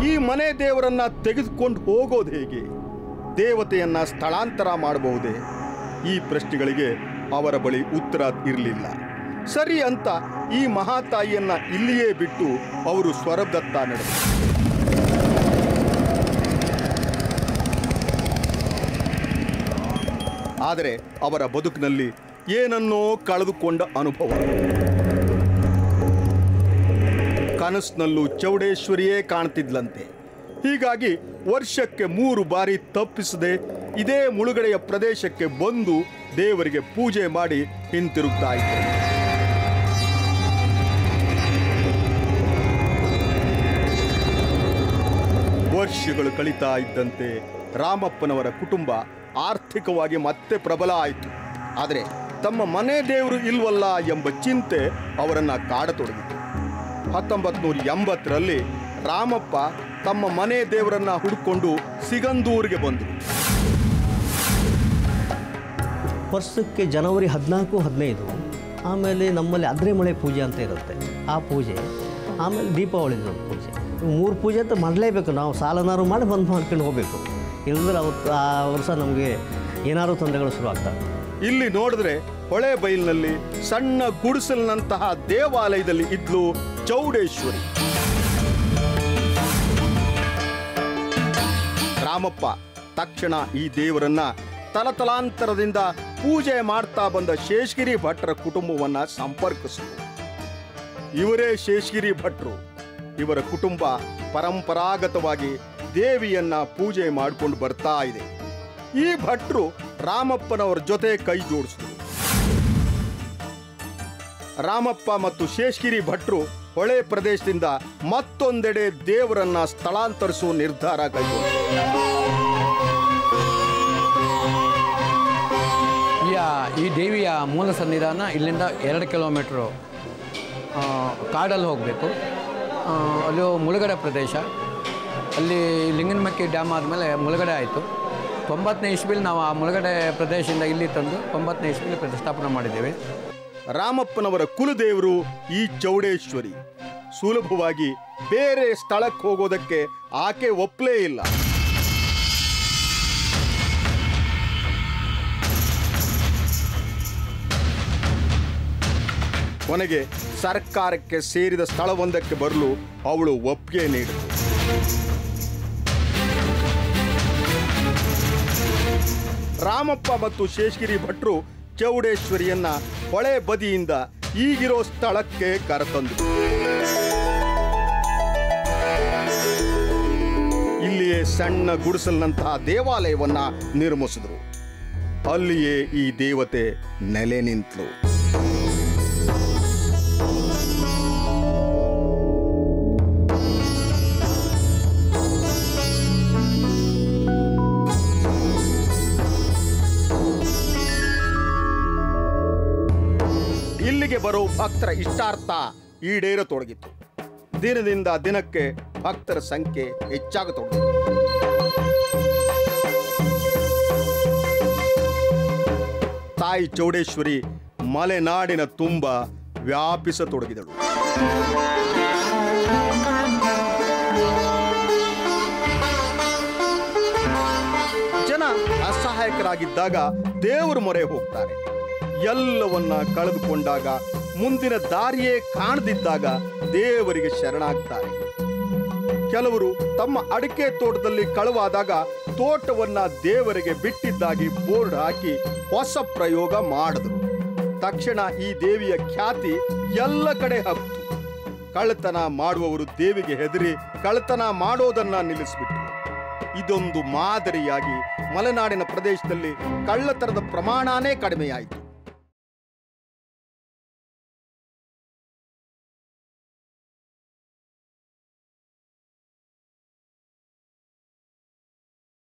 ಈ ಮನೆ ದೇವರನ್ನ ತೆಗೆದುಕೊಂಡು ಹೋಗೋದು ಹೇಗೆ? ದೇವತೆಯನ್ನ ಸ್ಥಳಾಂತರ ಮಾಡಬಹುದೇ? ಈ ಪ್ರಶ್ನೆಗಳಿಗೆ ಅವರ ಬಳಿ ಉತ್ತರ ಇರಲಿಲ್ಲ. ಸರಿ ಅಂತ ಈ ಮಹಾತಾಯಿಯನ್ನ ಇಲ್ಲಿಯೇ ಬಿಟ್ಟು ಅವರು ಸ್ವರ್ಗದತ್ತ ನಡೆದರು. ಆದರೆ ಅವರ ಬದುಕಿನಲ್ಲಿ ಏನನ್ನೋ ಕಳೆದುಕೊಂಡ ಅನುಭವ. ಕನಸಿನಲ್ಲೂ ಚೌಡೇಶ್ವರಿಯೇ ಕಾಣ್ತಿದ್ಲಂತೆ. ಹೀಗಾಗಿ ವರ್ಷಕ್ಕೆ 3 ಬಾರಿ ತಪ್ಪಿಸದೆ ಇದೇ ಮುಳುಗಡೆಯ ಪ್ರದೇಶಕ್ಕೆ ಬಂದು ದೇವರಿಗೆ ಪೂಜೆ ಮಾಡಿ ಹಿಂತಿರುಗ್ತಾ ಇದ್ದರು. ವರ್ಷಗಳು ಕಳೀತಾ ಇದ್ದಂತೆ ರಾಮಪ್ಪನವರ ಕುಟುಂಬ ಆರ್ಥಿಕವಾಗಿ ಮತ್ತೆ ಪ್ರಬಲ ಆಯಿತು. ಆದರೆ ತಮ್ಮ ಮನೆ ದೇವರು ಇಲ್ವಲ್ಲ ಎಂಬ ಚಿಂತೆ ಅವರನ್ನು ಕಾಡತೊಡಗಿತು. 1980ರಲ್ಲಿ ರಾಮಪ್ಪ ತಮ್ಮ ಮನೆ ದೇವರನ್ನ ಹುಡುಕೊಂಡು ಸಿಗಂದೂರಿಗೆ ಬಂದರು. ವರ್ಷಕ್ಕೆ ಜನವರಿ 14, 15 ಆಮೇಲೆ ನಮ್ಮಲ್ಲಿ ಅದ್ರೆಮಳೆ ಪೂಜೆ ಅಂತ ಇರುತ್ತೆ, ಆ ಪೂಜೆ. ಆಮೇಲೆ ದೀಪಾವಳಿದು ಪೂಜೆ. 3 ಪೂಜೆ ಅಂತ ಮಾಡಲೇಬೇಕು. ನಾವು ಸಾಲನಾರು ಮಾಡಿ ಬಂದು ಮಾಡ್ಕೊಂಡು ಹೋಗಬೇಕು. ಇಲ್ಲದ್ರೆ ಅವತ್ತು ಆ ವರ್ಷ ನಮಗೆ ಏನಾದರೂ ತೊಂದರೆಗಳು ಶುರು ಆಗ್ತವೆ. ಇಲ್ಲಿ ನೋಡಿದ್ರೆ ಹೊಳೆ ಬೈಲಿನಲ್ಲಿ ಸಣ್ಣ ಗುಡಿಸಲಿನಂತಹ ದೇವಾಲಯದಲ್ಲಿ ಇದ್ಲು ಚೌಡೇಶ್ವರಿ. ರಾಮಪ್ಪ ತಕ್ಷಣ ಈ ದೇವರನ್ನ ತಲತಲಾಂತರದಿಂದ ಪೂಜೆ ಮಾಡ್ತಾ ಬಂದ ಶೇಷಗಿರಿ ಭಟ್ರ ಕುಟುಂಬವನ್ನ ಸಂಪರ್ಕಿಸಿದರು. ಇವರೇ ಶೇಷಗಿರಿ ಭಟ್ರು. ಇವರ ಕುಟುಂಬ ಪರಂಪರಾಗತವಾಗಿ ದೇವಿಯನ್ನ ಪೂಜೆ ಮಾಡಿಕೊಂಡು ಬರ್ತಾ ಇದೆ. ಈ ಭಟ್ರು ರಾಮಪ್ಪನವರ ಜೊತೆ ಕೈ ಜೋಡಿಸಿದರು. ರಾಮಪ್ಪ ಮತ್ತು ಶೇಷಗಿರಿ ಭಟ್ರು ಹೊಳೆ ಪ್ರದೇಶದಿಂದ ಮತ್ತೊಂದೆಡೆ ದೇವರನ್ನ ಸ್ಥಳಾಂತರಿಸುವ ನಿರ್ಧಾರ ಕೈಗೊಂಡರು. ಈ ದೇವಿಯ ಮೂಲ ಸನ್ನಿಧಾನ ಇಲ್ಲಿಂದ 2 ಕಿಲೋಮೀಟ್ರು ಕಾಡಲ್ಲಿ ಹೋಗಬೇಕು. ಅಲ್ಲಿ ಮುಳುಗಡೆ ಪ್ರದೇಶ. ಅಲ್ಲಿ ಲಿಂಗನಮಕ್ಕಿ ಡ್ಯಾಮ್ ಆದಮೇಲೆ ಮುಳುಗಡೆ ಆಯಿತು. 90ನೇ ಇಸ್ವಿಲಿ ನಾವು ಆ ಮುಳುಗಡೆ ಪ್ರದೇಶದಿಂದ ಇಲ್ಲಿ ತಂದು 90ನೇ ಇಸ್ವಿಲಿ ಪ್ರತಿಷ್ಠಾಪನೆ ಮಾಡಿದ್ದೇವೆ. ರಾಮಪ್ಪನವರ ಕುಲದೇವರು ಈ ಚೌಡೇಶ್ವರಿ. ಸುಲಭವಾಗಿ ಬೇರೆ ಸ್ಥಳಕ್ಕೆ ಹೋಗೋದಕ್ಕೆ ಆಕೆ ಒಪ್ಪಲೇ ಇಲ್ಲ. ಕೊನೆಗೆ ಸರ್ಕಾರಕ್ಕೆ ಸೇರಿದ ಸ್ಥಳವೊಂದಕ್ಕೆ ಬರಲು ಅವಳು ಒಪ್ಪಿಗೆ ನೀಡಿದಳು. ರಾಮಪ್ಪ ಮತ್ತು ಶೇಷಗಿರಿ ಭಟ್ರು ಚೌಡೇಶ್ವರಿಯನ್ನ ಹೊಳೆ ಬದಿಯಿಂದ ಈಗಿರೋ ಸ್ಥಳಕ್ಕೆ ಕರೆತಂದರು. ಇಲ್ಲಿಯೇ ಸಣ್ಣ ಗುಡಿಸಲಿನಂತಹ ದೇವಾಲಯವನ್ನ ನಿರ್ಮಿಸಿದ್ರು. ಅಲ್ಲಿಯೇ ಈ ದೇವತೆ ನೆಲೆ ನಿಂತಳು. ಇಲ್ಲಿಗೆ ಬರೋ ಭಕ್ತರ ಇಷ್ಟಾರ್ಥ ಈಡೇರತೊಡಗಿತ್ತು. ದಿನದಿಂದ ದಿನಕ್ಕೆ ಭಕ್ತರ ಸಂಖ್ಯೆ ಹೆಚ್ಚಾಗತೊಡಗಿತು. ತಾಯಿ ಚೌಡೇಶ್ವರಿ ಮಲೆನಾಡಿನ ತುಂಬ ವ್ಯಾಪಿಸತೊಡಗಿದಳು. ಜನ ಅಸಹಾಯಕರಾಗಿದ್ದಾಗ ದೇವರ ಮೊರೆ ಹೋಗ್ತಾರೆ. ಎಲ್ಲವನ್ನ ಕಳೆದುಕೊಂಡಾಗ, ಮುಂದಿನ ದಾರಿಯೇ ಕಾಣದಿದ್ದಾಗ ದೇವರಿಗೆ ಶರಣಾಗ್ತಾರೆ. ಕೆಲವರು ತಮ್ಮ ಅಡಿಕೆ ತೋಟದಲ್ಲಿ ಕಳುವಾದಾಗ ತೋಟವನ್ನ ದೇವರಿಗೆ ಬಿಟ್ಟಿದ್ದಾಗಿ ಬೋರ್ಡ್ ಹಾಕಿ ಹೊಸ ಪ್ರಯೋಗ ಮಾಡಿದ್ರು. ತಕ್ಷಣ ಈ ದೇವಿಯ ಖ್ಯಾತಿ ಎಲ್ಲ ಕಡೆ ಹಬ್ಬಿತು. ಕಳ್ಳತನ ಮಾಡುವವರು ದೇವಿಗೆ ಹೆದರಿ ಕಳ್ಳತನ ಮಾಡೋದನ್ನ ನಿಲ್ಲಿಸಿಬಿಟ್ರು. ಇದೊಂದು ಮಾದರಿಯಾಗಿ ಮಲೆನಾಡಿನ ಪ್ರದೇಶದಲ್ಲಿ ಕಳ್ಳತನದ ಪ್ರಮಾಣನೇ ಕಡಿಮೆಯಾಯಿತು.